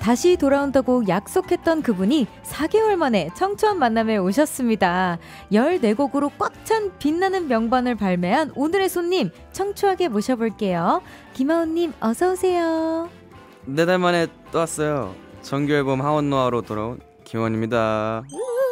다시 돌아온다고 약속했던 그분이 4개월 만에 청초한 만남에 오셨습니다. 14곡으로 꽉 찬 빛나는 명반을 발매한 오늘의 손님 청초하게 모셔볼게요. 김하온님 어서오세요. 4달 만에 또 왔어요. 정규 앨범 하원노아로 돌아온 김하온입니다.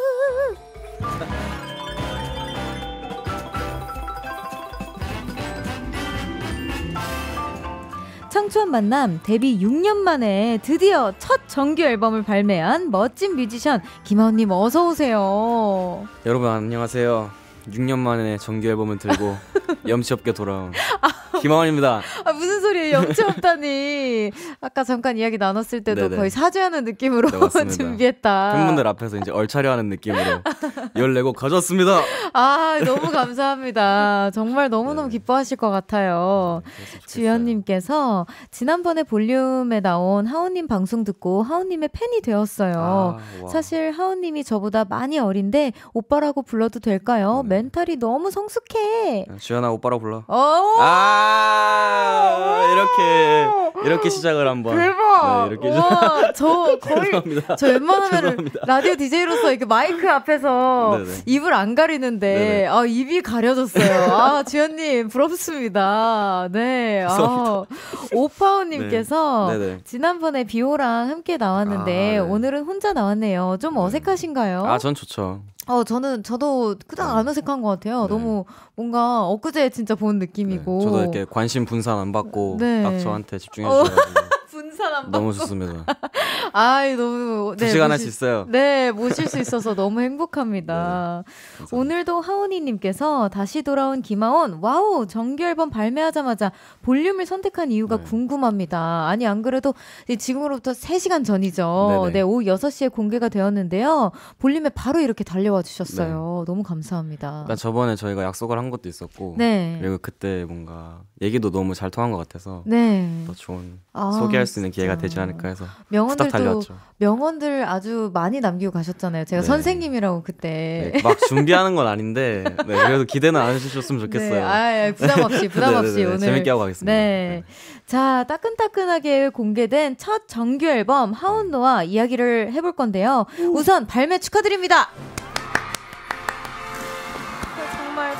청초한 만남 데뷔 6년 만에 드디어 첫 정규 앨범을 발매한 멋진 뮤지션 김하온님 어서오세요. 여러분 안녕하세요. 6년 만에 정규 앨범을 들고 염치 없게 돌아온 김하온입니다. 무슨 소리예요? 염치 없다니. 아까 잠깐 이야기 나눴을 때도 네네. 거의 사죄하는 느낌으로 네, 준비했다. 팬분들 앞에서 이제 얼차려하는 느낌으로 14곡 가져왔습니다. 너무 감사합니다. 정말 너무너무 기뻐하실 것 같아요. 주연님께서 지난번에 볼륨에 나온 하온님 방송 듣고 하온님의 팬이 되었어요. 사실 하온님이 저보다 많이 어린데 오빠라고 불러도 될까요? 멘탈이 너무 성숙해. 주연아 오빠라고 불러. 이렇게 시작을 한번. 대박. 네, 이렇게 저 거의 저 웬만하면 라디오 DJ로서 이렇게 마이크 앞에서 네네. 입을 안 가리는데 입이 가려졌어요. 주연님 부럽습니다. 네. 오파오님께서 지난번에 비오랑 함께 나왔는데 오늘은 혼자 나왔네요. 좀 어색하신가요? 전 좋죠. 저도 그닥 안 어색한 것 같아요. 너무 뭔가 엊그제 진짜 본 느낌이고. 저도 이렇게 관심 분산 안 받고 딱 저한테 집중해 주셔가지고 분산 안 받고 너무 좋습니다. 너무 2시간 할 수 있어요. 네, 모실 수 있어서 너무 행복합니다. 오늘도 하온이님께서 다시 돌아온 김하온 와우 정규 앨범 발매하자마자 볼륨을 선택한 이유가 궁금합니다. 아니 안 그래도 지금으로부터 3시간 전이죠. 네, 오후 6시에 공개가 되었는데요. 볼륨에 바로 이렇게 달려와 주셨어요. 너무 감사합니다. 저번에 저희가 약속을 한 것도 있었고 그리고 그때 뭔가 얘기도 너무 잘 통한 것 같아서 더 좋은 소개할 수 있는 기회가 되지 않을까 해서 후딱 달려왔죠. 명언들 아주 많이 남기고 가셨잖아요. 제가 선생님이라고 그때 막 준비하는 건 아닌데 그래도 기대는 안 해주셨으면 좋겠어요. 부담 없이 오늘 재밌게 하고 가겠습니다. 자, 따끈따끈하게 공개된 첫 정규 앨범 하온노아 이야기를 해볼 건데요. 우선 발매 축하드립니다. 정말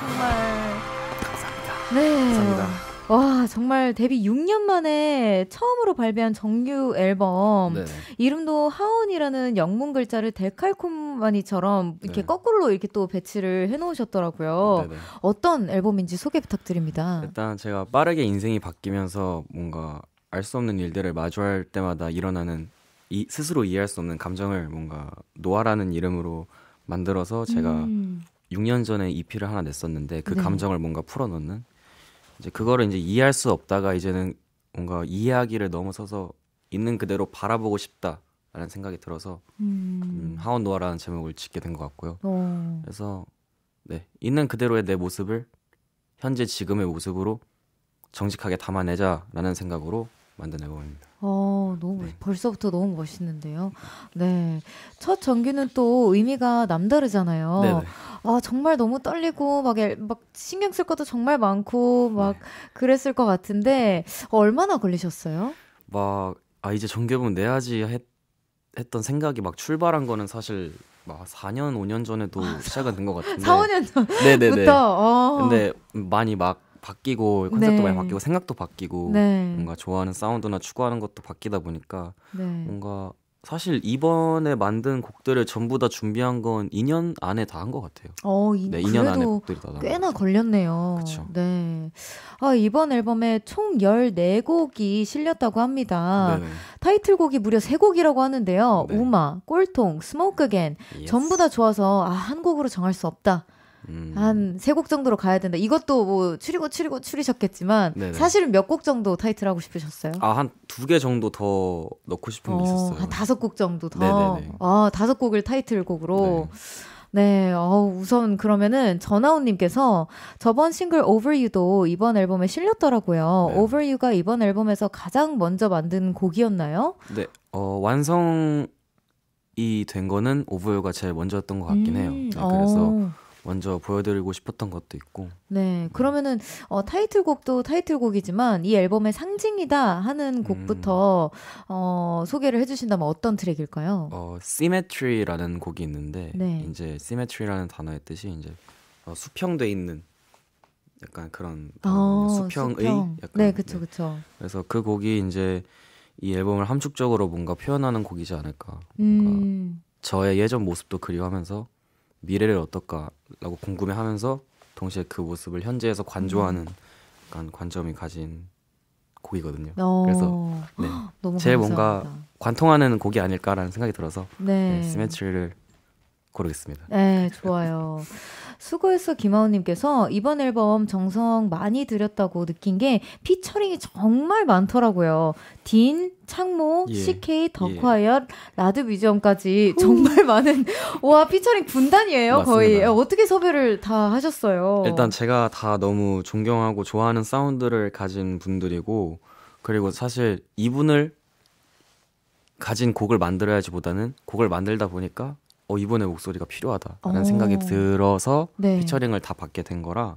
감사합니다. 와, 정말 데뷔 6년 만에 처음으로 발매한 정규 앨범. 이름도 하온이라는 영문 글자를 데칼코마니처럼 이렇게 거꾸로 이렇게 또 배치를 해놓으셨더라고요. 어떤 앨범인지 소개 부탁드립니다. 일단 제가 빠르게 인생이 바뀌면서 뭔가 알 수 없는 일들을 마주할 때마다 일어나는 스스로 이해할 수 없는 감정을 뭔가 노아라는 이름으로 만들어서 제가 6년 전에 EP를 하나 냈었는데 그 감정을 뭔가 풀어놓는 이제 그거를 이제 이해할 수 없다가 이제는 뭔가 이해하기를 넘어서서 있는 그대로 바라보고 싶다라는 생각이 들어서 하온 노아라는 제목을 짓게 된 것 같고요. 그래서 있는 그대로의 내 모습을 현재 지금의 모습으로 정직하게 담아내자라는 생각으로 만든 앨범입니다. 벌써부터 너무 멋있는데요. 첫 정규는 또 의미가 남다르잖아요. 정말 너무 떨리고 막 신경 쓸 것도 정말 많고 막 그랬을 것 같은데 얼마나 걸리셨어요? 이제 정규 앨범 내야지 했던 생각이 막 출발한 거는 사실 막 4년 5년 전에도 시작은 된 것 같은데 4, 5년 전부터 근데 많이 막 바뀌고 컨셉도 많이 바뀌고 생각도 바뀌고 뭔가 좋아하는 사운드나 추구하는 것도 바뀌다 보니까 뭔가 사실 이번에 만든 곡들을 전부 다 준비한 건 2년 안에 다 한 것 같아요. 2년 안에 곡들이 다 꽤나 걸렸네요. 그쵸. 이번 앨범에 총 14곡이 실렸다고 합니다. 타이틀곡이 무려 3곡이라고 하는데요. 우마, 꼴통, 스모크 겐 전부 다 좋아서 한 곡으로 정할 수 없다. 한 3곡 정도로 가야 된다. 이것도 뭐 추리셨겠지만 사실은 몇 곡 정도 타이틀 하고 싶으셨어요? 한 2개 정도 더 넣고 싶은 게 있었어요. 한 5곡 정도 더. 5곡을 타이틀곡으로. 우선 그러면은 전하온님께서 저번 싱글 Over You도 이번 앨범에 실렸더라고요. Over You가 이번 앨범에서 가장 먼저 만든 곡이었나요? 완성이 된 거는 Over You가 제일 먼저였던 것 같긴 해요. 그래서 먼저 보여드리고 싶었던 것도 있고. 네, 그러면은 타이틀곡도 타이틀곡이지만 이 앨범의 상징이다 하는 곡부터 소개를 해주신다면 어떤 트랙일까요? Symmetry라는 곡이 있는데 네. 이제 Symmetry라는 단어의 뜻이 이제 수평돼 있는 약간 그런 수평의 수평. 약간, 네, 그쵸, 그쵸. 그래서 그 곡이 이제 이 앨범을 함축적으로 뭔가 표현하는 곡이지 않을까. 뭔가 저의 예전 모습도 그리워하면서 미래를 어떨까라고 궁금해하면서 동시에 그 모습을 현재에서 관조하는 약간 관점이 가진 곡이거든요. 그래서 네, 너무 제일 감사합니다. 뭔가 관통하는 곡이 아닐까라는 생각이 들어서 네. 시메트리를 고르겠습니다. 네, 좋아요. 수고했어 김하우님께서 이번 앨범 정성 많이 들였다고 느낀 게 피처링이 정말 많더라고요. 딘, 창모, CK, 더콰이엇, 라드 뮤지엄까지 정말 많은 와 피처링 군단이에요. 맞습니다. 거의 어떻게 섭외를 다 하셨어요? 일단 제가 다 너무 존경하고 좋아하는 사운드를 가진 분들이고 그리고 사실 이분을 가진 곡을 만들어야지 보다는 곡을 만들다 보니까 이분의 목소리가 필요하다라는 생각이 들어서 네. 피처링을 다 받게 된 거라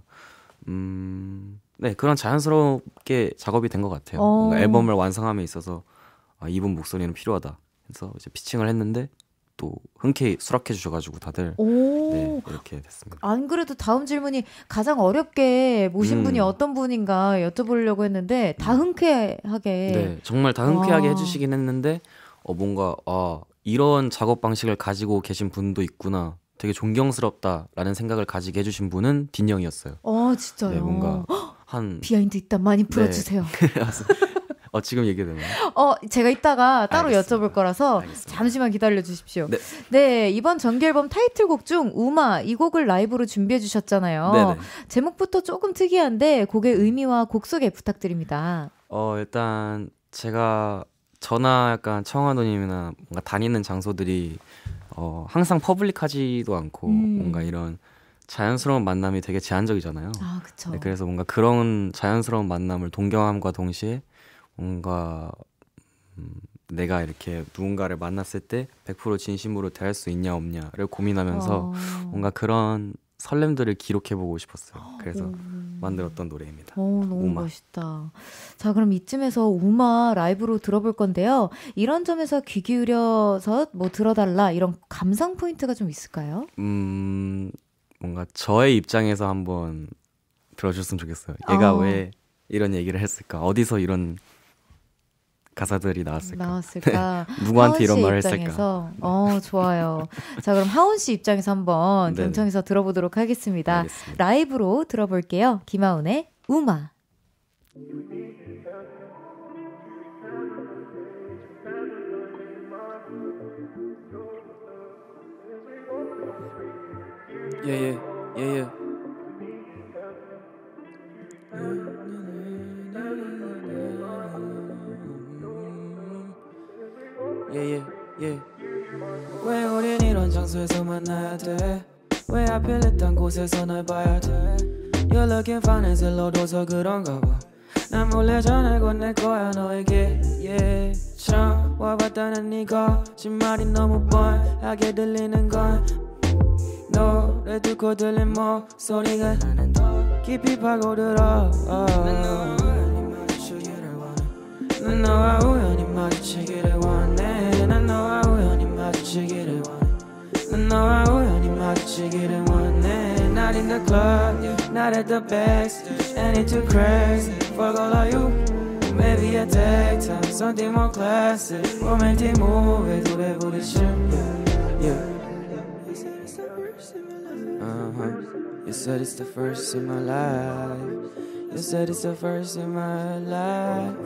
네 그런 자연스럽게 작업이 된 것 같아요. 뭔가 앨범을 완성함에 있어서 이분 목소리는 필요하다 해서 이제 피칭을 했는데 또 흔쾌히 수락해 주셔가지고 다들 네, 이렇게 됐습니다. 안 그래도 다음 질문이 가장 어렵게 모신 분이 어떤 분인가 여쭤보려고 했는데 다 흔쾌하게 네 정말 다 흔쾌하게 해주시긴 했는데 뭔가 이런 작업 방식을 가지고 계신 분도 있구나. 되게 존경스럽다라는 생각을 가지게 해주신 분은 딘 형이었어요. 진짜요? 네, 뭔가 한 비하인드 있다 많이 풀어주세요. 네. 지금 얘기되나요? 제가 이따가 따로 알겠습니다. 여쭤볼 거라서 알겠습니다. 잠시만 기다려 주십시오. 네. 네, 이번 정규 앨범 타이틀곡 중 우마 이 곡을 라이브로 준비해 주셨잖아요. 네네. 제목부터 조금 특이한데 곡의 의미와 곡 소개 부탁드립니다. 일단 저나 약간 청아도님이나 뭔가 다니는 장소들이 항상 퍼블릭하지도 않고 뭔가 이런 자연스러운 만남이 되게 제한적이잖아요. 그쵸. 네, 그래서 뭔가 그런 자연스러운 만남을 동경함과 동시에 뭔가 내가 이렇게 누군가를 만났을 때 100% 진심으로 대할 수 있냐 없냐를 고민하면서 뭔가 그런 설렘들을 기록해보고 싶었어요. 그래서 만들었던 노래입니다. 너무 우마. 멋있다. 자, 그럼 이쯤에서 우마 라이브로 들어볼 건데요. 이런 점에서 귀 기울여서 뭐 들어달라 이런 감상 포인트가 좀 있을까요? 뭔가 저의 입장에서 한번 들어줬으면 좋겠어요. 얘가 왜 이런 얘기를 했을까? 어디서 이런 가사들이 나왔을까? 누구한테 이런 말을 했을까? 좋아요. 자, 그럼 하온 씨 입장에서 한번 경청해서 들어보도록 하겠습니다. 알겠습니다. 라이브로 들어볼게요. 김하온의 우마. Yeah. 왜 우린 이런 장소에서 만나야 돼? 왜 하필 이딴 곳에서 널 봐야 돼? You're looking fine as 일러둬서 그런가 봐. 난 몰래 전화 건넬 거야 너에게. 처음 와봤다는 네 거짓말이 너무 뻔하게 들리는 건 노래 듣고 들린 목소리가 나는 더 깊이 파고들어. 난 너와 우연히 마주치기를 원해. 난 너와 우연히 마주치기를 원해. 난 너와 우연히 마주치기를 원해. Not in the club, not at the best. And it's too crazy. Fuck all of you. Maybe I take time, something more classic. Romantic movie, 노래 부르실. You said it's the first in my life. You said it's the first in my life. You said it's the first in my life.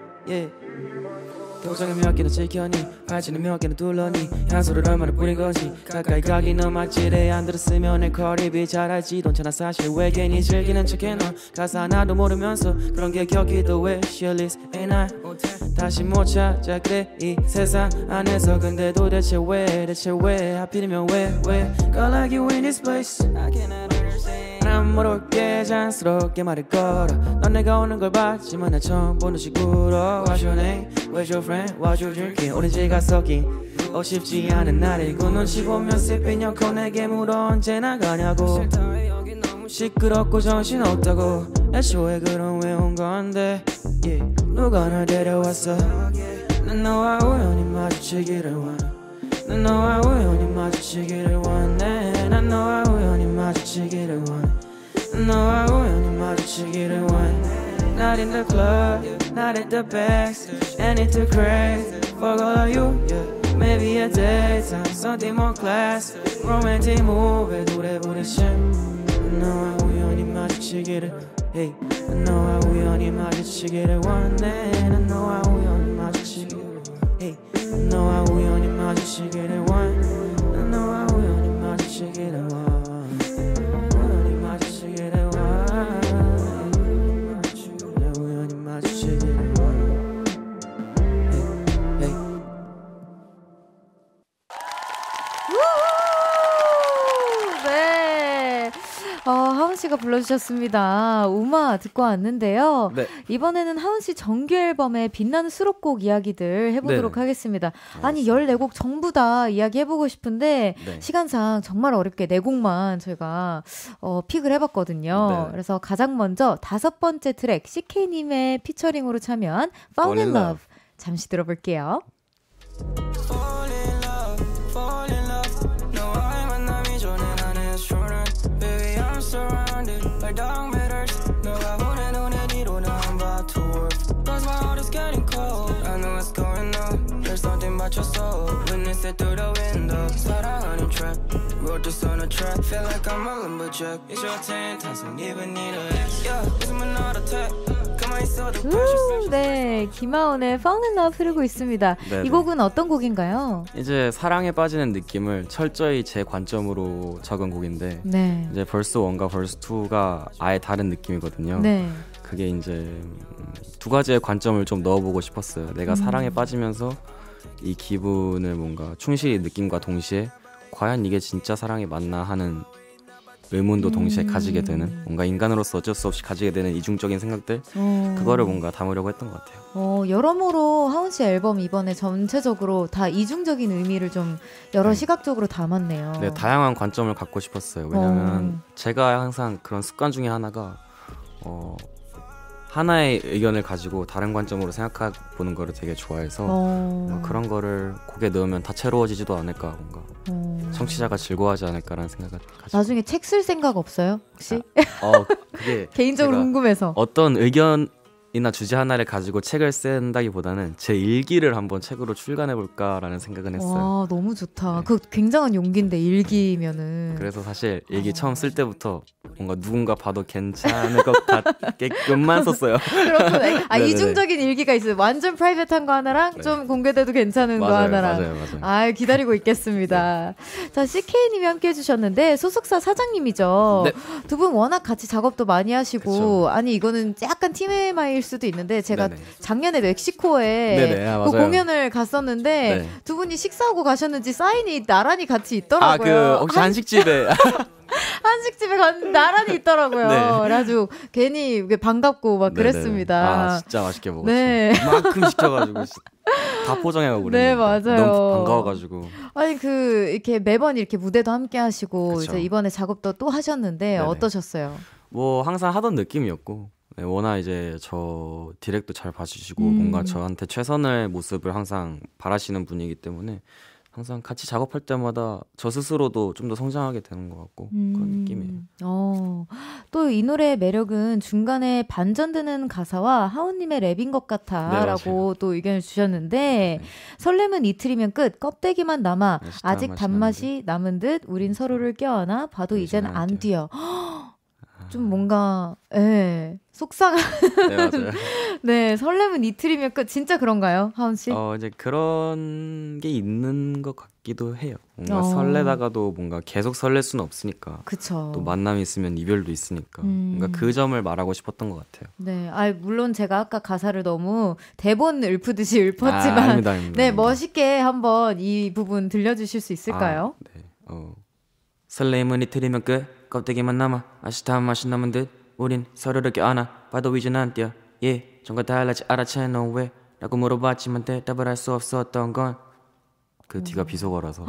표정에 몇 개는 지켰니 발치는 몇 개는 둘러니 향수를 얼마나 뿌린 거지 가까이 가기 너 맞지래 안 들었으면 내 거리비 잘 알지도 않잖아 사실 왜 괜히 즐기는 척해 넌 가사 하나도 모르면서 그런 게 격기도 해 Shirley's and I 다시 못 찾아 그래 이 세상 안에서 근데 도대체 왜 하필이면 왜 Girl like you in this place I cannot understand 난 모르게 자연스럽게 말을 걸어 넌 내가 오는 걸 봤지만 나 처음 보는 식으로 What's your name? Where's your friend? What you drinking? 오렌지가 섞인 쉽지 않은 날이고 눈치 보면 sipping your cone 내게 물어 언제 나가냐고 시끄럽고 정신없다고 애초에 그럼 왜 온 건데 yeah. 누가 날 데려왔어 난 너와 우연히 마주치기를 원해 난 너와 우연히 마주치기를 원해 난 너와 우연히 마주치기를 원해 난 너와 우연히 마주치기를 원해 Not in the club, not at the best And it's too crazy for all of you yeah. Maybe a daytime, something more class Romantic movie 노래 부르심 난 너와 우연히 마주치기를 hey. 난 너와 우연히 마주치기를 원해 난 너와 우연히 마주치기를 hey. 난 너와 우연히 마주치기를 원해 난 너와 우연히 마주치기를 원해 우연히 마주치기를 원해 우연히 마주치기를 원해 hey. hey. 네. 하은 씨가 불러주셨습니다. 우마 듣고 왔는데요. 네. 이번에는 하은 씨 정규 앨범의 빛나는 수록곡 이야기들 해보도록 하겠습니다. 아니 14곡 전부 다 이야기해보고 싶은데 네. 시간상 정말 어렵게 4곡만 저희가 픽을 해봤거든요. 네. 그래서 가장 먼저 5번째 트랙 CK님의 피처링으로 참여한 Fall in Love 잠시 들어볼게요. Dark matters. 너가 보낸 눈에 뒤로 나 I'm about to work. Cause my heart is getting cold. I know what's going on. There's something about your soul. Witness it through the window. 사랑하는 trap. Wrote this on a track. Feel like I'm a lumberjack. It's your turn. 단순 even need a X. Yeah, it's my not attack. 네, 김하온의 Fall in Love 흐르고 있습니다. 네네. 이 곡은 어떤 곡인가요? 이제 사랑에 빠지는 느낌을 철저히 제 관점으로 적은 곡인데 네. 이제 벌스 1과 벌스 2가 아예 다른 느낌이거든요. 네. 그게 이제 두 가지의 관점을 좀 넣어보고 싶었어요. 내가 사랑에 빠지면서 이 기분을 뭔가 충실히 느낌과 동시에 과연 이게 진짜 사랑이 맞나 하는 의문도 동시에 가지게 되는 뭔가 인간으로서 어쩔 수 없이 가지게 되는 이중적인 생각들 그거를 뭔가 담으려고 했던 것 같아요. 여러모로 하운 씨 앨범 이번에 전체적으로 다 이중적인 의미를 좀 여러 시각적으로 담았네요. 네, 다양한 관점을 갖고 싶었어요. 왜냐면 제가 항상 그런 습관 중에 하나가 하나의 의견을 가지고 다른 관점으로 생각해보는 거를 되게 좋아해서 그런 거를 곡에 넣으면 다채로워지지도 않을까 뭔가 청취자가 즐거워하지 않을까라는 생각을 가지고 나중에 책 쓸 생각 없어요? 혹시? 그게 개인적으로 궁금해서 어떤 의견이나 주제 하나를 가지고 책을 쓴다기보다는 제 일기를 한번 책으로 출간해볼까라는 생각은 했어요. 와, 너무 좋다. 네. 그 굉장한 용기인데 일기면은. 그래서 사실 일기 처음 쓸 때부터 뭔가 누군가 봐도 괜찮을 것 같게끔만 썼어요. 그렇구나. 이중적인 일기가 있어요. 완전 프라이빗한 거 하나랑 좀 공개돼도 괜찮은 거 하나랑. 맞아요. 기다리고 있겠습니다. 자, CK님이 함께 해주셨는데 소속사 사장님이죠. 네. 두 분 워낙 같이 작업도 많이 하시고 그쵸. 아니 이거는 약간 TMI일 수도 있는데 제가 작년에 멕시코에 그 공연을 갔었는데 두 분이 식사하고 가셨는지 사인이 나란히 같이 있더라고요. 혹시 한식집에 한식집에 갔는데 나란히 있더라고요. 네. 그래가지고 괜히 반갑고 막 그랬습니다. 진짜 맛있게 먹었죠. 네. 이만큼 시켜가지고 다 포장해가고 그랬는데 네, 맞아요. 너무 반가워가지고. 아니 이렇게 매번 이렇게 무대도 함께 하시고 그쵸. 이제 이번에 작업도 또 하셨는데 네네. 어떠셨어요? 뭐 항상 하던 느낌이었고 워낙 이제 저 디렉도 잘 봐주시고 뭔가 저한테 최선의 모습을 항상 바라시는 분이기 때문에 항상 같이 작업할 때마다 저 스스로도 좀 더 성장하게 되는 것 같고 그런 느낌이에요. 또 이 노래의 매력은 중간에 반전되는 가사와 하온님의 랩인 것 같아라고 또 의견을 주셨는데 설렘은 이틀이면 끝 껍데기만 남아 아직 단맛이 남은 듯 우린 서로를 껴안아 봐도 이젠 안 뛰어. 좀 뭔가 속상한 네, 맞아요. 네, 설렘은 이틀이면 끝. 진짜 그런가요, 하은 씨? 이제 그런 게 있는 것 같기도 해요. 뭔가 설레다가도 뭔가 계속 설렐 수는 없으니까. 그쵸. 또 만남이 있으면 이별도 있으니까. 뭔가 그 점을 말하고 싶었던 것 같아요. 네, 물론 제가 아까 가사를 너무 대본 읊듯이 읊었지만, 아닙니다. 네, 멋있게 한번 이 부분 들려주실 수 있을까요? 네. 설렘은 이틀이면 끝. 껍데기만 남아 아시타한 맛이 남은 듯 우린 서로를 껴안아 봐도 이젠 안 뛰어 전과 달라지 알아채 너 왜 라고 물어봤지만 대답을 할 수 없었던 건 그 뒤가 비속어라서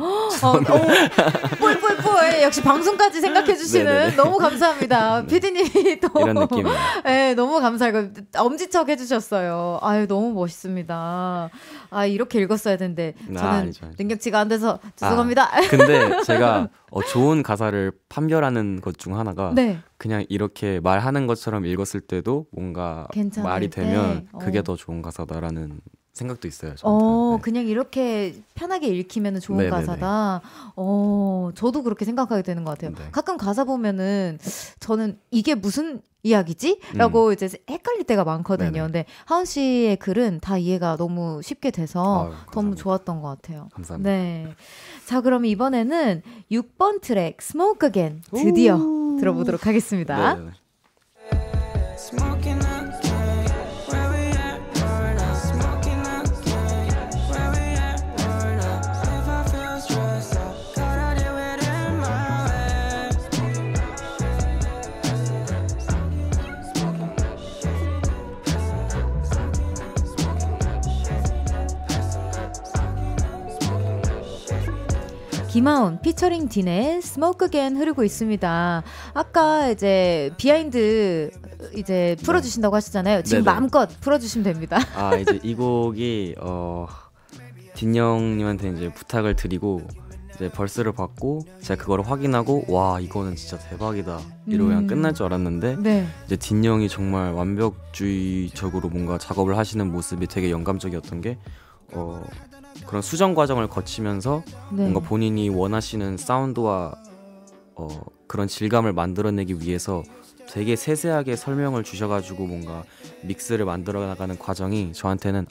뿔뿔뿔 역시 방송까지 생각해주시는 너무 감사합니다. PD님이 또 이런 느낌이에요. 네, 너무 감사해요. 엄지척 해주셨어요. 아유 너무 멋있습니다. 아 이렇게 읽었어야 되는데 저는 능력치가 안 돼서 죄송합니다. 근데 제가 좋은 가사를 판별하는 것 중 하나가 네. 그냥 이렇게 말하는 것처럼 읽었을 때도 뭔가 말이 되면 그게 더 좋은 가사다라는 생각도 있어요. 저한테. 그냥 이렇게 편하게 읽히면 좋은 네네네. 가사다. 저도 그렇게 생각하게 되는 것 같아요. 네. 가끔 가사 보면은 저는 이게 무슨 이야기지? 라고 이제 헷갈릴 때가 많거든요. 네네. 근데 하은 씨의 글은 다 이해가 너무 쉽게 돼서 너무 좋았던 것 같아요. 감사합니다. 네. 자, 그럼 이번에는 6번 트랙 Smoke Again 드디어 들어보도록 하겠습니다. 네네. 김하온 피처링 딘의 Smoke Again 흐르고 있습니다. 아까 이제 비하인드 이제 풀어주신다고 하시잖아요. 지금 네네. 마음껏 풀어주시면 됩니다. 이제 이 곡이 딘 형님한테 이제 부탁을 드리고 이제 벌스를 받고 제가 그걸 확인하고 와 이거는 진짜 대박이다 이러고 그냥 끝날 줄 알았는데 네. 이제 딘 형이 정말 완벽주의적으로 뭔가 작업을 하시는 모습이 되게 영감적이었던 게 그런 수정 과정을 거치면서 뭔가 본인이 원하시는 사운드와 그런 질감을 만들어내기 위해서 되게 세세하게 설명을 주셔가지고 뭔가 믹스를 만들어 나가는 과정이 저한테는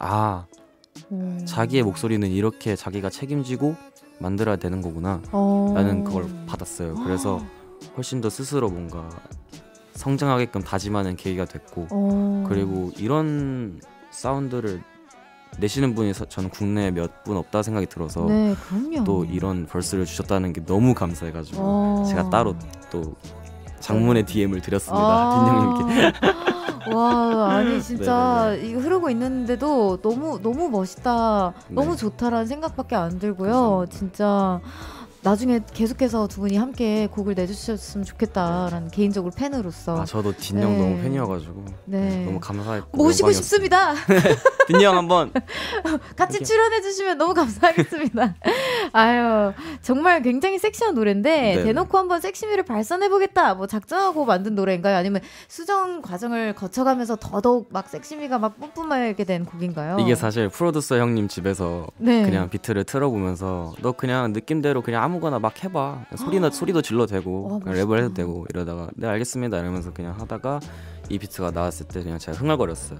자기의 목소리는 이렇게 자기가 책임지고 만들어야 되는 거구나 라는 그걸 받았어요. 그래서 훨씬 더 스스로 뭔가 성장하게끔 다짐하는 계기가 됐고 그리고 이런 사운드를 내시는 분이 저는 국내에 몇 분 없다 생각이 들어서 네, 그럼요. 또 이런 벌스를 주셨다는 게 너무 감사해가지고 제가 따로 또 장문의 DM을 드렸습니다. 딘 형님께. 와, 아니 진짜 이거 흐르고 있는데도 너무 멋있다, 너무 좋다라는 생각밖에 안 들고요. 감사합니다. 진짜 나중에 계속해서 두 분이 함께 곡을 내주셨으면 좋겠다라는 개인적으로 팬으로서. 저도 딘 형 너무 팬이어가지고 너무 감사했고 모시고 싶습니다. 딘 형 한번 같이 출연해주시면 너무 감사하겠습니다. 아유, 정말 굉장히 섹시한 노래인데 네네. 대놓고 한번 섹시미를 발산해보겠다 뭐 작정하고 만든 노래인가요? 아니면 수정 과정을 거쳐가면서 더더욱 막 섹시미가 막 뿜뿜하게 된 곡인가요? 이게 사실 프로듀서 형님 집에서 그냥 비트를 틀어보면서 너 그냥 느낌대로 그냥 아무거나 막 해봐. 소리도 질러 되고 랩을 해도 되고 이러다가 네 알겠습니다 이러면서 그냥 하다가 이 비트가 나왔을 때 그냥 제가 흥얼거렸어요.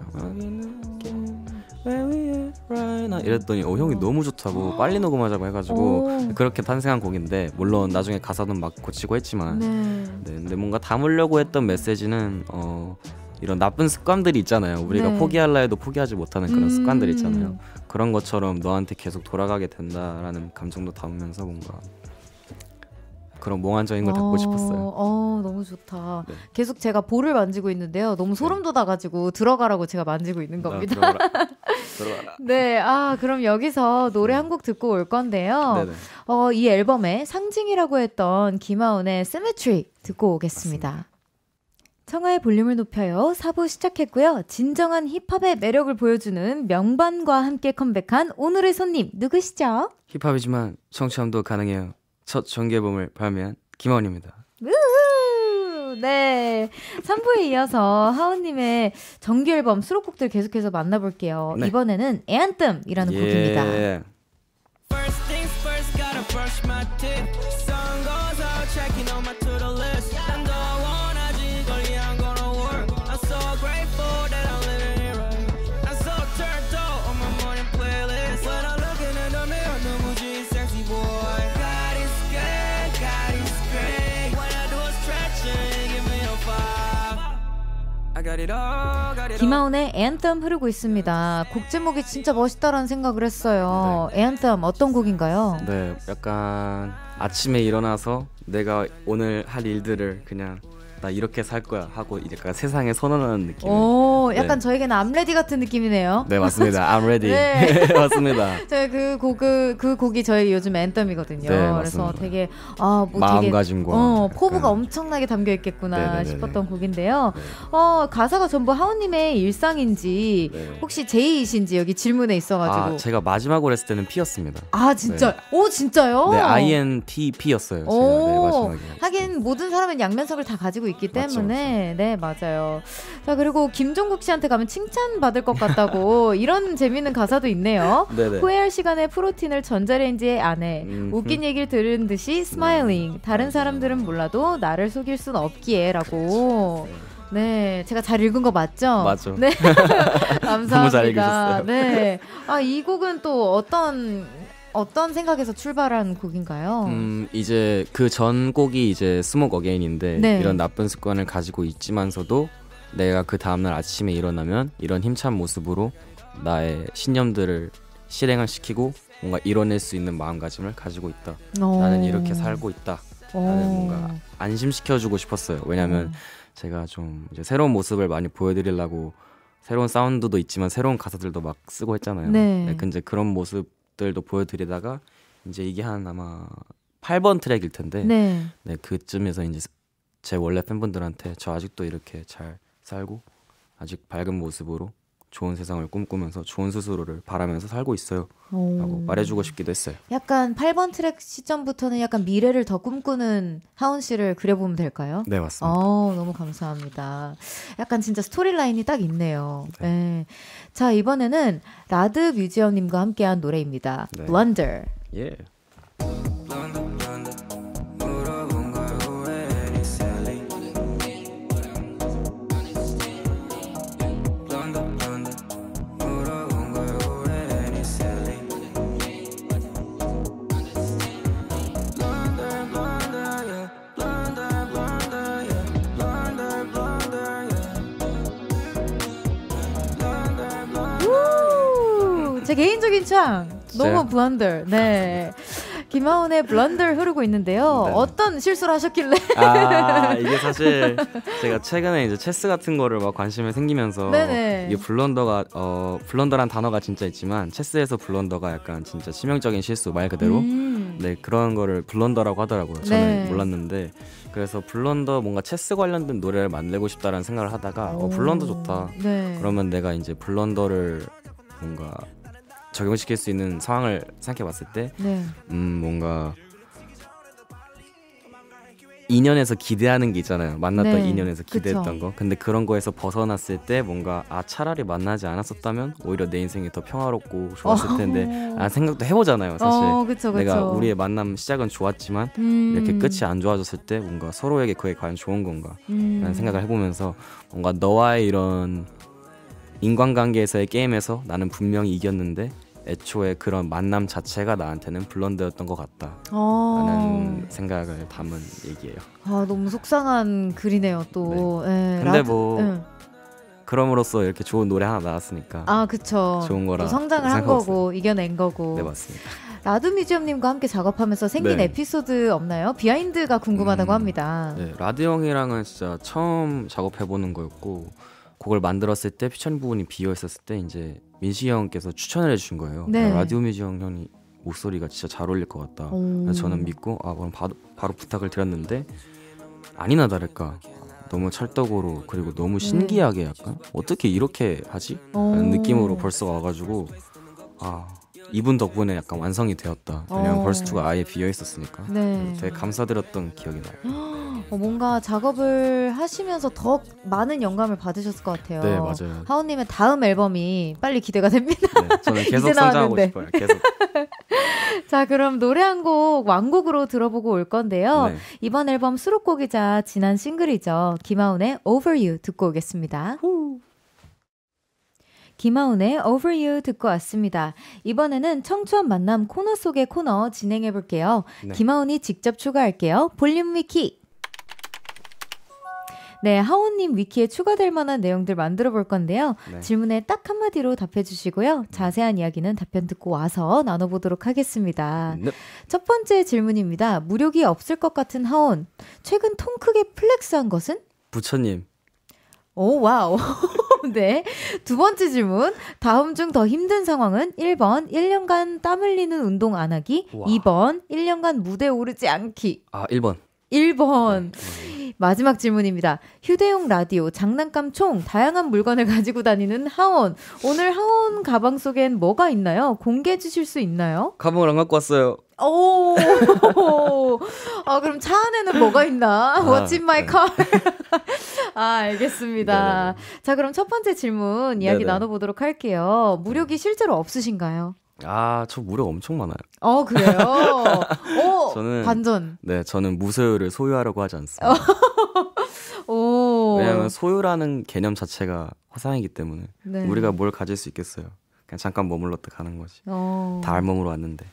이랬더니 형이 너무 좋다고 빨리 녹음하자고 해가지고 그렇게 탄생한 곡인데 물론 나중에 가사는 막 고치고 했지만 근데 뭔가 담으려고 했던 메시지는 이런 나쁜 습관들이 있잖아요. 우리가 포기하려 해도 포기하지 못하는 그런 습관들이 있잖아요. 그런 것처럼 너한테 계속 돌아가게 된다라는 감정도 담으면서 뭔가 그런 몽환적인 걸 담고 싶었어요. 너무 좋다. 계속 제가 볼을 만지고 있는데요. 너무 소름 돋아가지고 들어가라고 제가 만지고 있는 겁니다. 들어가라. 네, 그럼 여기서 노래 한 곡 듣고 올 건데요. 이 앨범의 상징이라고 했던 김하온의 Symmetry 듣고 오겠습니다. 맞습니다. 청하의 볼륨을 높여요. 4부 시작했고요. 진정한 힙합의 매력을 보여주는 명반과 함께 컴백한 오늘의 손님 누구시죠? 힙합이지만 청취함도 가능해요. 첫 정규앨범을 발매한 김하온입니다. 네, 3부에 이어서 하온님의 정규앨범 수록곡들 계속해서 만나볼게요. 이번에는 Anthem이라는 곡입니다. First things first, gotta brush my teeth. Sun goes out, checking on my to-do list. And though I wanna jiggle, yeah, I'm gonna work. I'm so grateful that I'm living here right. I'm so turned up on my morning playlist. When I'm looking in the mirror, the moody sexy boy. God is good, God is great. When I do a stretching, give me a five. I got it all, got it all. 김하온의 Anthem 흐르고 있습니다. 곡 제목이 진짜 멋있다라는 생각을 했어요. Anthem 어떤 곡인가요? 네, 약간 아침에 일어나서 내가 오늘 할 일들을 그냥 나 이렇게 살 거야 하고 약간 세상에 선언하는 느낌. 오, 약간 네. 저에게는 I'm ready 같은 느낌이네요. 네, 맞습니다. I'm ready. 네. 맞습니다. 저희 그 곡이 저희 요즘 앤덤이거든요. 네, 그래서 되게 마음가짐과 포부가 엄청나게 담겨 있겠구나 네네네네. 싶었던 곡인데요. 네. 가사가 전부 하우님의 일상인지 네. 혹시 제이이신지 여기 질문에 있어가지고. 제가 마지막으로 했을 때는 P였습니다. 아 진짜? 네. 오 진짜요? 네, INTP였어요. 제가 네, 마지막에. 하긴 모든 사람은 양면석을 다 가지고 있기 때문에 맞죠. 네 맞아요. 자 그리고 김종국 씨한테 가면 칭찬 받을 것 같다고 이런 재밌는 가사도 있네요. 네네. 후회할 시간에 프로틴을 전자레인지에 안해 웃긴 얘기를 들은 듯이 스마일링. 다른 사람들은 몰라도 나를 속일 순 없기에라고. 네, 제가 잘 읽은 거 맞죠? 맞죠. 네, 감사합니다. 너무 잘 읽으셨어요. 네, 이 곡은 또 어떤 생각에서 출발한 곡인가요? 이제 그 전 곡이 이제 스모크 어게인인데 네. 이런 나쁜 습관을 가지고 있지만서도 내가 그 다음날 아침에 일어나면 이런 힘찬 모습으로 나의 신념들을 실행을 시키고 뭔가 이뤄낼 수 있는 마음가짐을 가지고 있다. 나는 이렇게 살고 있다. 나는 뭔가 안심시켜주고 싶었어요. 왜냐하면 제가 좀 이제 새로운 모습을 많이 보여드리려고 새로운 사운드도 있지만 새로운 가사들도 막 쓰고 했잖아요. 네. 근데 그런 모습들도 보여드리다가 이제 이게 한 아마 8번 트랙일 텐데 네, 그쯤에서 이제 제 원래 팬분들한테 저 아직도 이렇게 잘 살고 아직 밝은 모습으로 좋은 세상을 꿈꾸면서 좋은 스스로를 바라면서 살고 있어요 라고 말해주고 싶기도 했어요. 약간 8번 트랙 시점부터는 약간 미래를 더 꿈꾸는 하운 씨를 그려보면 될까요? 네 맞습니다. 너무 감사합니다. 약간 진짜 스토리라인이 딱 있네요. 네. 네. 자 이번에는 라드 뮤지엄님과 함께한 노래입니다. 네. Blunder. 예. 제 개인적인 취향 너무 블런더. 네. 김하온의 블런더 흐르고 있는데요. 네. 어떤 실수를 하셨길래? 이게 사실 제가 최근에 이제 체스 같은 거를 막 관심이 생기면서 네네. 이게 블런더란 단어가 진짜 있지만 체스에서 블런더가 약간 진짜 치명적인 실수 말 그대로 네 그런 거를 블런더라고 하더라고요. 저는 네. 몰랐는데 그래서 블런더 뭔가 체스 관련된 노래를 만들고 싶다라는 생각을 하다가 블런더 좋다. 네. 그러면 내가 이제 블런더를 뭔가 적용시킬 수 있는 상황을 생각해봤을 때 네. 뭔가 인연에서 기대하는 게 있잖아요. 만났던 네. 인연에서 기대했던 그쵸. 거. 근데 그런 거에서 벗어났을 때 뭔가 차라리 만나지 않았었다면 오히려 내 인생이 더 평화롭고 좋았을 텐데 생각도 해보잖아요. 사실 그쵸. 내가 우리의 만남 시작은 좋았지만 이렇게 끝이 안 좋아졌을 때 뭔가 서로에게 그게 과연 좋은 건가 라는 생각을 해보면서 뭔가 너와의 이런 인간관계에서의 게임에서 나는 분명히 이겼는데 애초에 그런 만남 자체가 나한테는 블런더였던 것 같다 라는 생각을 담은 얘기예요. 너무 속상한 글이네요 또. 네. 근데 그럼으로써 이렇게 좋은 노래 하나 나왔으니까 그쵸. 좋은 거라 성장을 한 거고 이겨낸 거고. 네 맞습니다. 라드뮤지엄님과 함께 작업하면서 생긴 네. 에피소드 없나요? 비하인드가 궁금하다고 합니다. 네, 라드 형이랑은 진짜 처음 작업해보는 거였고 곡을 만들었을 때 피처링 부분이 비어있었을 때 이제 민식이 형께서 추천을 해주신 거예요. 네. 라디오 뮤지엄 형이 목소리가 진짜 잘 어울릴 것 같다. 그래서 저는 믿고 그럼 바로 부탁을 드렸는데 아니나 다를까 너무 찰떡으로 그리고 너무 신기하게 약간 어떻게 이렇게 하지? 라는 느낌으로 벌써 와가지고 이분 덕분에 약간 완성이 되었다. 왜냐면 벌스투가 아예 비어있었으니까 네. 되게 감사드렸던 기억이 나요. 뭔가 작업을 하시면서 더 많은 영감을 받으셨을 것 같아요. 네, 맞아요. 하온님의 다음 앨범이 빨리 기대가 됩니다. 네, 저는 계속 성장하고 싶어요. 계속. 자, 그럼 노래 한 곡 완곡으로 들어보고 올 건데요. 네. 이번 앨범 수록곡이자 지난 싱글이죠. 김하온의 Over You 듣고 오겠습니다. 김하온의 Over You 듣고 왔습니다. 이번에는 청초한 만남 코너 속의 코너 진행해볼게요. 네. 김하온이 직접 추가할게요. 볼륨 위키. 네, 하온님 위키에 추가될 만한 내용들 만들어 볼 건데요. 네. 질문에 딱 한마디로 답해 주시고요. 자세한 이야기는 답변 듣고 와서 나눠보도록 하겠습니다. 네. 첫 번째 질문입니다. 무력이 없을 것 같은 하온. 최근 통 크게 플렉스한 것은? 부처님. 오, 와우. 네. 두 번째 질문. 다음 중 더 힘든 상황은 1번 1년간 땀 흘리는 운동 안 하기. 와. 2번 1년간 무대 오르지 않기. 1번. 1번. 네. 마지막 질문입니다. 휴대용 라디오, 장난감 총, 다양한 물건을 가지고 다니는 하온. 오늘 하온 가방 속엔 뭐가 있나요? 공개해 주실 수 있나요? 가방을 안 갖고 왔어요. 오. 그럼 차 안에는 뭐가 있나? What's in my car? 알겠습니다. 네네. 자, 그럼 첫 번째 질문 이야기 네네. 나눠보도록 할게요. 무력이 실제로 없으신가요? 저 무력 엄청 많아요. 그래요? 저는, 반전. 네, 저는 무소유를 소유하려고 하지 않습니다. 왜냐하면 소유라는 개념 자체가 허상이기 때문에 네. 우리가 뭘 가질 수 있겠어요. 그냥 잠깐 머물렀다 가는 거지. 다 알몸으로 왔는데.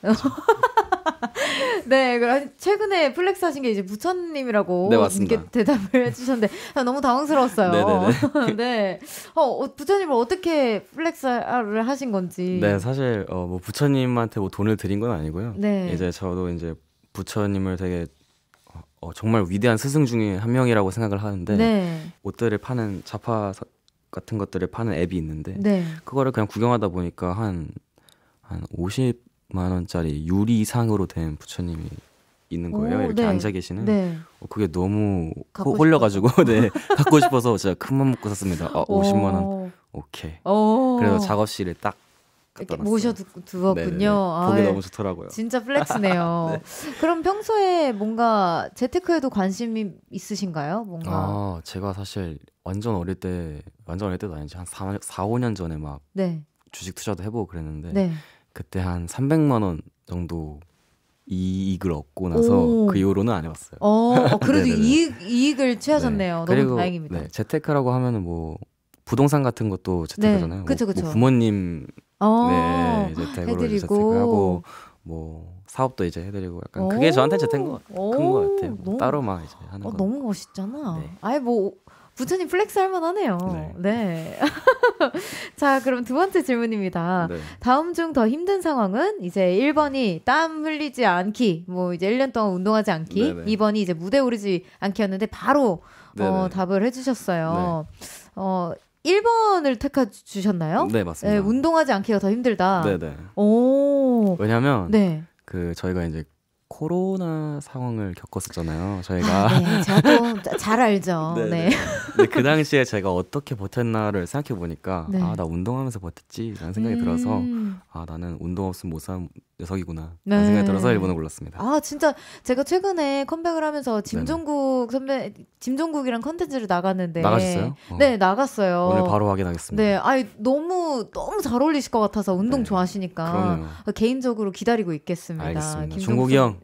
네, 최근에 플렉스 하신 게 이제 부처님이라고 네, 맞습니다. 대답을 해주셨는데 너무 당황스러웠어요. 네네네. 네. 부처님을 어떻게 플렉스를 하신 건지. 네, 사실 뭐 부처님한테 뭐 돈을 드린 건 아니고요. 네. 이제 저도 이제 부처님을 되게 정말 위대한 스승 중에 한 명이라고 생각을 하는데 네. 옷들을 파는 자파 같은 것들을 파는 앱이 있는데 네. 그거를 그냥 구경하다 보니까 한 50만 원짜리 유리상으로 된 부처님이 있는 거예요. 이렇게 네. 앉아 계시는. 네. 그게 너무 홀려가지고 네 갖고 싶어서 진짜 큰맘 먹고 샀습니다. 50만 원. 오케이. 그래서 작업실에 딱 이렇게 모셔두었군요. 보기 너무 좋더라고요. 진짜 플렉스네요. 네. 그럼 평소에 뭔가 재테크에도 관심이 있으신가요? 뭔가 제가 사실 완전 어릴 때도 아니지 한 4, 5년 전에 막 네. 주식 투자도 해보고 그랬는데 네. 그때 한 300만 원 정도 이익을 얻고 나서 그 이후로는 안 해봤어요. 그래도 이익을 취하셨네요. 네. 너무 다행입니다. 네, 재테크라고 하면은 뭐 부동산 같은 것도 재테크잖아요. 네. 그쵸. 뭐 부모님 네, 재테크로 재테크하고 뭐 사업도 이제 해드리고 약간 그게 저한테 재테크인 것 같아요. 뭐 따로 막 이제 하는 거. 너무 멋있잖아. 네. 뭐 부처님 플렉스 할 만하네요. 네. 자, 그럼 두 번째 질문입니다. 네. 다음 중 더 힘든 상황은 이제 1번이 땀 흘리지 않기, 뭐 이제 1년 동안 운동하지 않기, 네네. 2번이 이제 무대 오르지 않기였는데 바로 답을 해주셨어요. 네. 1번을 택해 주셨나요? 네, 맞습니다. 네, 운동하지 않기가 더 힘들다. 네네. 왜냐면 저희가 이제 코로나 상황을 겪었었잖아요. 저희가. 네, 제가 또 잘 알죠. 네. 근데 그 당시에 제가 어떻게 버텼나를 생각해 보니까 나 운동하면서 버텼지 라는 생각이 들어서 나는 운동 없으면 못 사는 녀석이구나 라는 생각이 들어서 1번을 골랐습니다. 진짜 제가 최근에 컴백을 하면서 짐종국이랑 컨텐츠를 나갔는데 나가셨어요? 네, 나갔어요. 오늘 바로 확인하겠습니다. 네, 너무 잘 어울리실 것 같아서 운동 좋아하시니까 그럼요. 개인적으로 기다리고 있겠습니다. 알겠습니다. 종국이 형.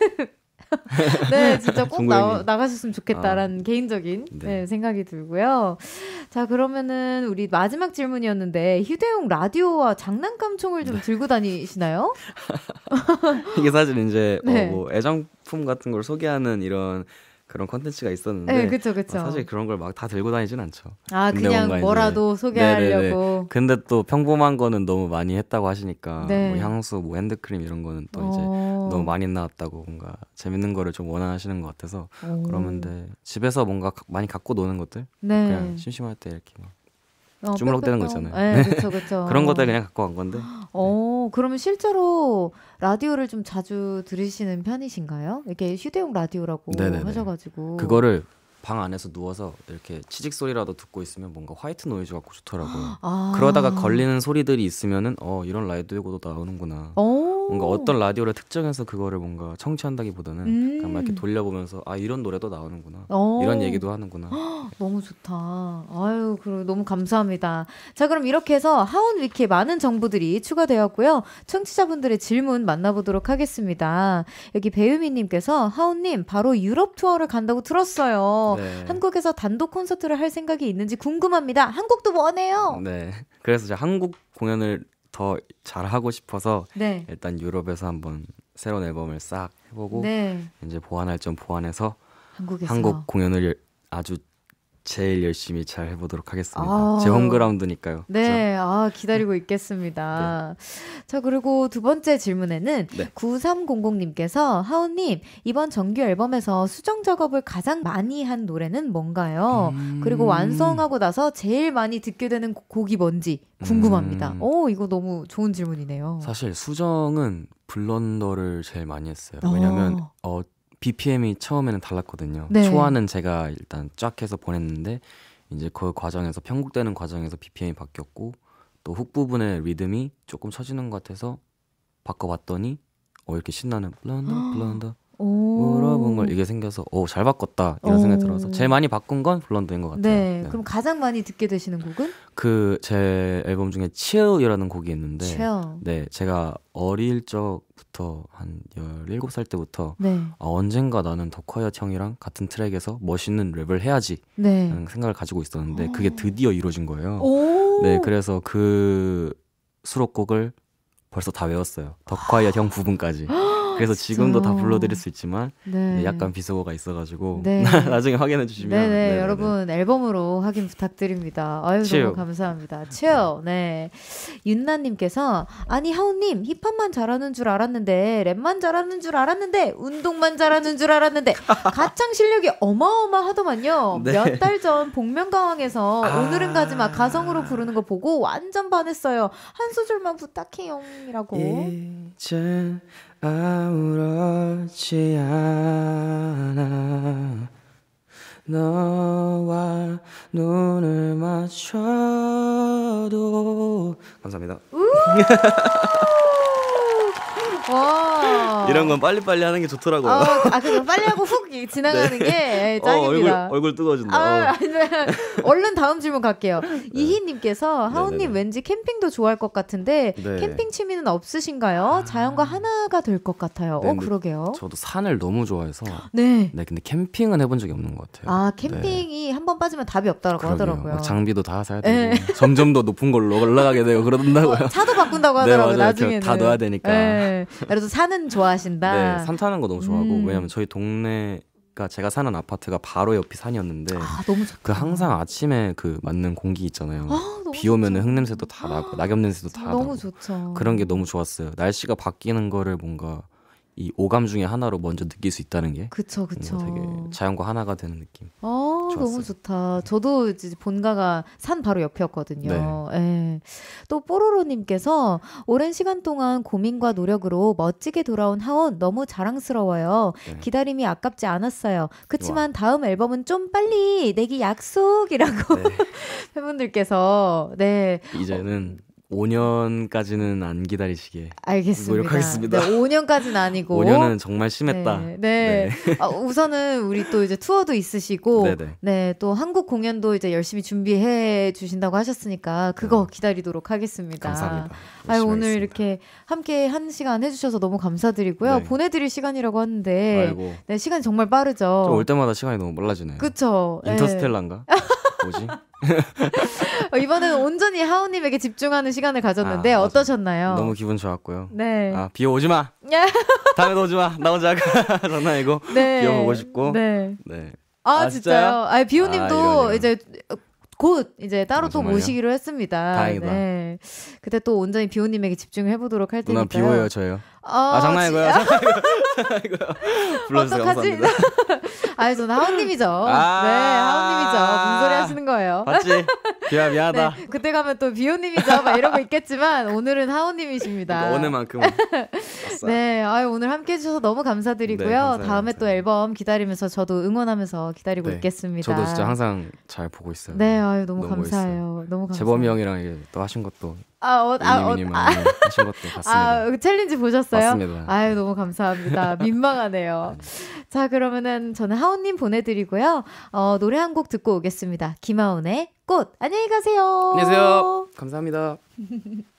네, 진짜 꼭 나가셨으면 좋겠다라는 개인적인 생각이 들고요. 자, 그러면은 우리 마지막 질문이었는데 휴대용 라디오와 장난감 총을 좀 들고 다니시나요? 이게 사실 이제 뭐 애정품 같은 걸 소개하는 이런 그런 컨텐츠가 있었는데 네, 그쵸. 사실 그런 걸 막 다 들고 다니진 않죠. 그냥 뭐라도 소개하려고. 네네네. 근데 또 평범한 거는 너무 많이 했다고 하시니까 뭐 향수, 뭐 핸드크림 이런 거는 또 이제 너무 많이 나왔다고 뭔가 재밌는 거를 좀 원하시는 것 같아서 그러면 집에서 뭔가 많이 갖고 노는 것들 그냥 심심할 때 이렇게 막 주물럭대는 거 있잖아요. 네, 그쵸. 그런 것들 그냥 갖고 간 건데. 그러면 실제로 라디오를 좀 자주 들으시는 편이신가요? 이렇게 휴대용 라디오라고 하셔가지고. 그거를 방 안에서 누워서 이렇게 치직 소리라도 듣고 있으면 뭔가 화이트 노이즈 같고 좋더라고요. 그러다가 걸리는 소리들이 있으면은 이런 라디오도 나오는구나. 뭔가 어떤 라디오를 특정해서 그거를 뭔가 청취한다기보다는 그냥 막 이렇게 돌려보면서 이런 노래도 나오는구나. 이런 얘기도 하는구나. 너무 좋다. 그리고 너무 감사합니다. 자, 그럼 이렇게 해서 하온 위키에 많은 정보들이 추가되었고요. 청취자분들의 질문 만나보도록 하겠습니다. 여기 배유미님께서 하온님 바로 유럽 투어를 간다고 들었어요. 네. 한국에서 단독 콘서트를 할 생각이 있는지 궁금합니다. 한국도 원해요. 네. 그래서 제가 한국 공연을 더 잘하고 싶어서 일단 유럽에서 한번 새로운 앨범을 싹 해보고 이제 보완할 점 보완해서 한국 공연을 아주 제일 열심히 잘 해보도록 하겠습니다. 제 홈그라운드니까요. 네, 기다리고 있겠습니다. 네. 자, 그리고 두 번째 질문에는 네. 9300님께서 하우님, 이번 정규 앨범에서 수정 작업을 가장 많이 한 노래는 뭔가요? 그리고 완성하고 나서 제일 많이 듣게 되는 곡이 뭔지 궁금합니다. 이거 너무 좋은 질문이네요. 사실 수정은 블런더를 제일 많이 했어요. 왜냐면 BPM이 처음에는 달랐거든요. 네. 초안은 제가 일단 쫙 해서 보냈는데 이제 그 과정에서 편곡되는 과정에서 BPM이 바뀌었고 또 훅 부분의 리듬이 조금 처지는 것 같아서 바꿔봤더니 이렇게 신나는 블런더 물어본 걸 이게 생겨서 잘 바꿨다 이런 생각이 들어서 제일 많이 바꾼 건 블런더인 것 같아요. 네. 그럼 가장 많이 듣게 되시는 곡은? 제 앨범 중에 Chill이라는 곡이 있는데 네, 제가 어릴 적부터 한 17살 때부터 언젠가 나는 더 콰이엇 형이랑 같은 트랙에서 멋있는 랩을 해야지 라는 생각을 가지고 있었는데 그게 드디어 이루어진 거예요. 네, 그래서 그 수록곡을 벌써 다 외웠어요. 더 콰이엇 형 부분까지. 그래서 지금도 다 불러드릴 수 있지만 네, 약간 비속어가 있어가지고 나중에 확인해 주시면 네네, 여러분 앨범으로 확인 부탁드립니다. 아유 치유. 너무 감사합니다. 치유. 네, 윤나님께서 아니 하우님 힙합만 잘하는 줄 알았는데 랩만 잘하는 줄 알았는데 운동만 잘하는 줄 알았는데 가창 실력이 어마어마하더만요. 네. 몇 달 전 복면가왕에서 오늘은 가지마 가성으로 부르는 거 보고 완전 반했어요. 한 소절만 부탁해요이라고. 이제 아무렇지 않아 너와 눈을 맞춰도 감사합니다. 와. 이런 건 빨리빨리 하는 게 좋더라고요. 그냥 빨리 하고 훅 지나가는 게 짱입니다. 얼굴 뜨거워진다. 얼른 다음 질문 갈게요. 이희님께서 하우님 왠지 캠핑도 좋아할 것 같은데 캠핑 취미는 없으신가요? 자연과 하나가 될 것 같아요. 그러게요. 저도 산을 너무 좋아해서 네, 근데 캠핑은 해본 적이 없는 것 같아요. 캠핑이 한 번 빠지면 답이 없다고 하더라고요. 장비도 다 사야 되고 점점 더 높은 걸로 올라가게 되고 그러던다고요. 차도 바꾼다고 하더라고요. 네, 나중에는 다 넣어야 되니까. 네. 그래도 산은 좋아하신다. 네, 산 타는 거 너무 좋아하고 왜냐면 저희 동네가 제가 사는 아파트가 바로 옆이 산이었는데 너무 좋다. 그 항상 아침에 그 맞는 공기 있잖아요. 비 오면 흙냄새도 다 나고 낙엽 냄새도 다 나고 너무 좋죠. 그런 게 너무 좋았어요. 날씨가 바뀌는 거를 뭔가 이 오감 중에 하나로 먼저 느낄 수 있다는 게 그쵸. 되게 자연과 하나가 되는 느낌. 너무 좋다. 저도 이제 본가가 산 바로 옆이었거든요. 네. 또 뽀로로님께서 오랜 시간 동안 고민과 노력으로 멋지게 돌아온 하온 너무 자랑스러워요. 기다림이 아깝지 않았어요. 그치만 다음 앨범은 좀 빨리 내기 약속이라고 팬분들께서 이제는 5년까지는 안 기다리시게 알겠습니다. 노력하겠습니다. 5년까지는 아니고 5년은 정말 심했다. 우선은 우리 또 이제 투어도 있으시고 또 한국 공연도 이제 열심히 준비해 주신다고 하셨으니까 그거 기다리도록 하겠습니다. 감사합니다. 오늘 이렇게 함께 한 시간 해주셔서 너무 감사드리고요. 보내드릴 시간이라고 하는데 시간이 정말 빠르죠. 올 때마다 시간이 너무 빨라지네요. 그쵸? 인터스텔라인가? 뭐지? 이번에는 온전히 하우님에게 집중하는 시간을 가졌는데 어떠셨나요? 너무 기분 좋았고요. 네. 비 오지 마. 다음에도 오지 마. 나 혼자 장난이고. 비 오고 싶고. 네. 진짜요? 비오님도 이제 곧 이제 따로 또 모시기로 했습니다. 다행이다. 네. 그때 또 온전히 비오님에게 집중을 해보도록 할 테니까요. 누나 비오예요, 저요. 장난이고요. 불러주세요. 감사합니다. 저는 하우님이죠. 하우님이죠. 무슨 소리 하시는 거예요? 맞지? 비야 미안하다. 그때 가면 또 비오님이죠. 막 이러고 있겠지만 오늘은 하우님이십니다. 오늘만큼은. 오늘 함께 해주셔서 너무 감사드리고요. 다음에 또 앨범 기다리면서 저도 응원하면서 기다리고 있겠습니다. 저도 진짜 항상 잘 보고 있어요. 너무 감사해요. 너무 감사해요. 재범이 형이랑 또 하신 것도 이민님이 하신 것도 봤습니다. 챌린지 보셨어요? 맞습니다. 너무 감사합니다. 민망하네요. 자, 그러면은 저는 하온님 보내드리고요. 노래 한 곡 듣고 오겠습니다. 김하온의 꽃. 안녕히 가세요. 안녕히 계세요. 감사합니다.